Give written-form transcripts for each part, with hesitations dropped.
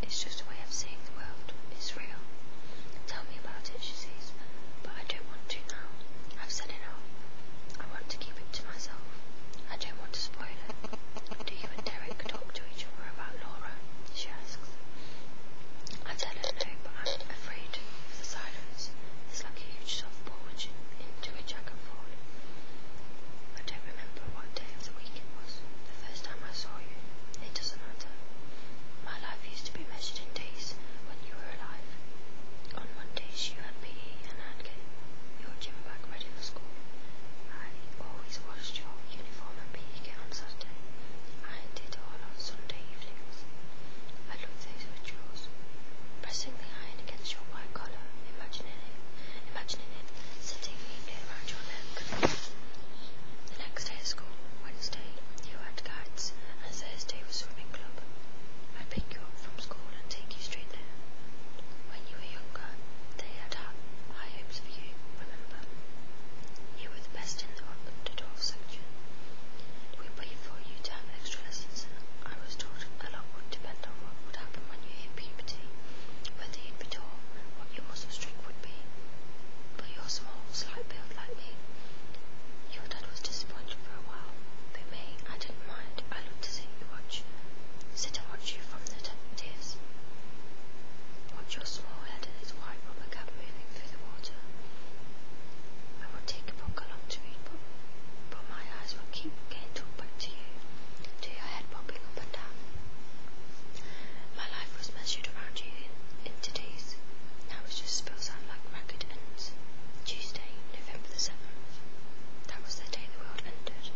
It's just a way of seeing the world. It's real. Tell me about it, she says, but I don't want to now. I've said enough. I want to keep it to myself. I don't want to spoil it. Do you and Derek talk to each other about Laura? She asks. I tell her no, but I'm afraid of the silence. It's like a huge softball into which I can fall. I don't remember what day of the week it was. The first time I saw you. It doesn't matter. My life used to be measured in days when you were alive. On Mondays you had PE and I'd get your gym bag ready for school. I always washed your uniform and PE kit on Saturday. I did all on Sunday evenings. I loved those rituals. Pressing the iron against your white collar, imagining it sitting neatly around your neck. The next day at school, Wednesday, you had guides, and Thursday was swimming club. I'd pick you up from school and take you straight there. When you were younger, they had high hopes for you, remember? You were the best in the underdog section. We paid for you to have extra lessons, and I was told a lot would depend on what would happen when you hit puberty, whether you'd be tall, what your muscle strength would be. But you're small, slight build like me. Your dad was disappointed for a while, but me, I didn't mind. I loved to sit and watch you from the tears. Watch your small head and its white rubber cap moving through the water. I would take a book along to read, but my eyes would keep getting tugged back to you, to your head bobbing up and down. My life was measured around you into days. Now it just spills out like ragged ends. Tuesday, November the 7th. That was the day the world ended.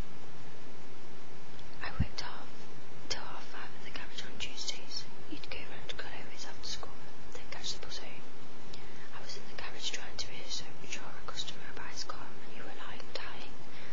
I worked till half 5 at the garage on Tuesdays. You'd go round to Coloris after school, then catch the bus home. I was in the garage trying to reassure a customer about his car, and you were dying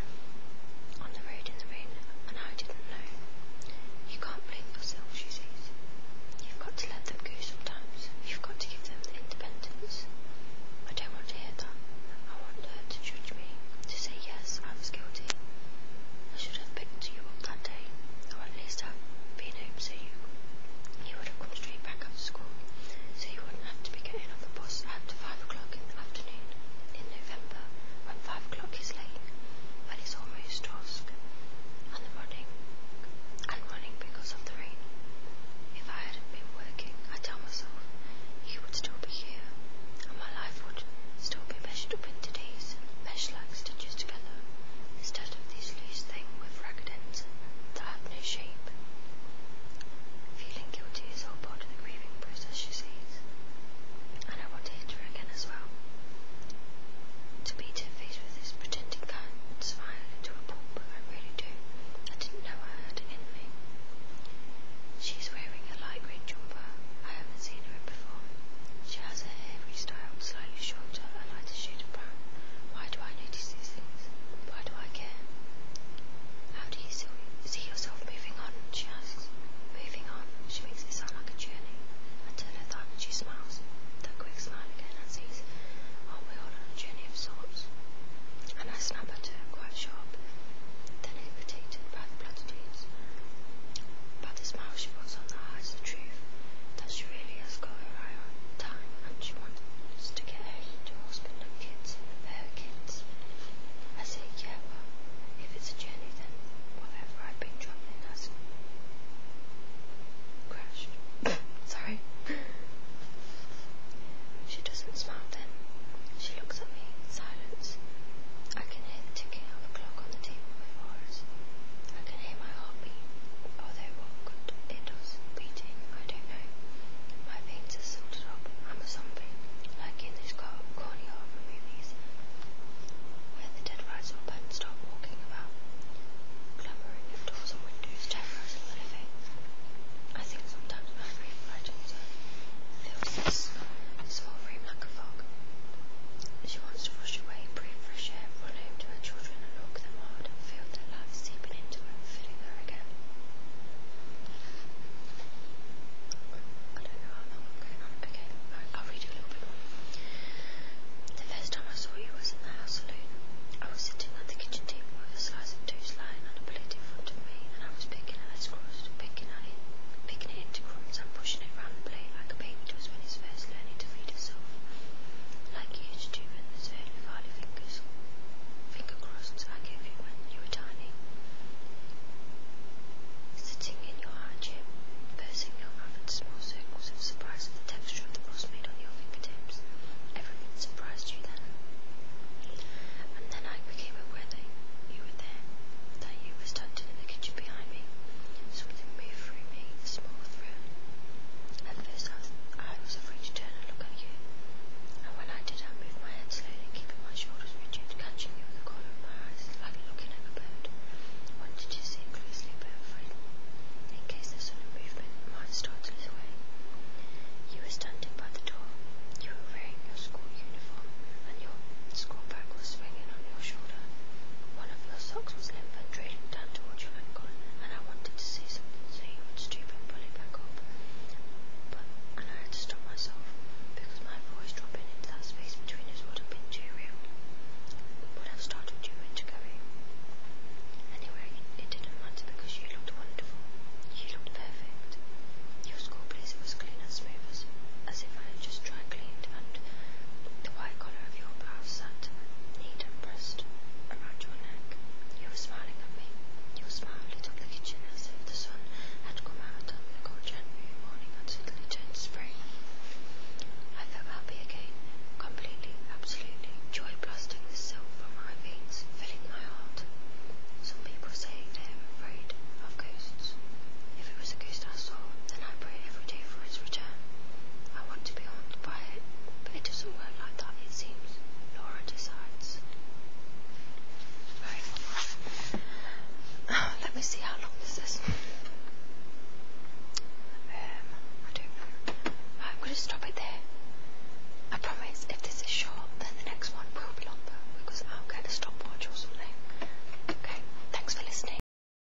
on the road in the rain, and I didn't know. You can't blame yourself, she says. You've got to let them go sometimes. You've got to give them the independence. I don't want to hear that. I want her to judge me, to say yes, I was guilty. I should have picked you up that day, or at least have been home so you would have come straight back after school, so you wouldn't have to be getting off a bus after 5 o'clock in the afternoon in November, when 5 o'clock is late, when it's almost dusk, and running because of the rain. If I hadn't been working, I tell myself, you would still be here, and my life would still be meshed up into days, meshed like stitches together, instead of this loose thing with ragged ends that have no shape. Feeling guilty is all part of the grieving process, she says, and I want to hit her again as well. To be two-faced with this pretending kind smile into a pulp, I really do. I didn't know I had it in me. She's wearing a light green jumper. I haven't seen her in before. She has her hair restyled slightly shorter, a lighter shade of brown. Why do I notice these things? Why do I care? How do you see yourself moving on? She asks. Moving on. She makes it sound like a journey. I tell her that, and she smiles. That quick smile again and says, aren't we all on a journey of sorts? And I snap at her, quite sharp, then irritated by the platitudes, by the smile she puts on that hides the truth, that she really has got her eye on time, and she wants to get home to her husband and kids, her kids. I say, yeah, well, if it's a journey, then whatever I've been travelling has crashed. Sorry. She doesn't smile then. She looks at me in silence. I can hear the ticking of a clock on the table before us. I can hear my heartbeat, although what good it see how long this is. I don't know. I'm going to stop it there. I promise if this is short, then the next one will be longer because I'll get a stopwatch or something.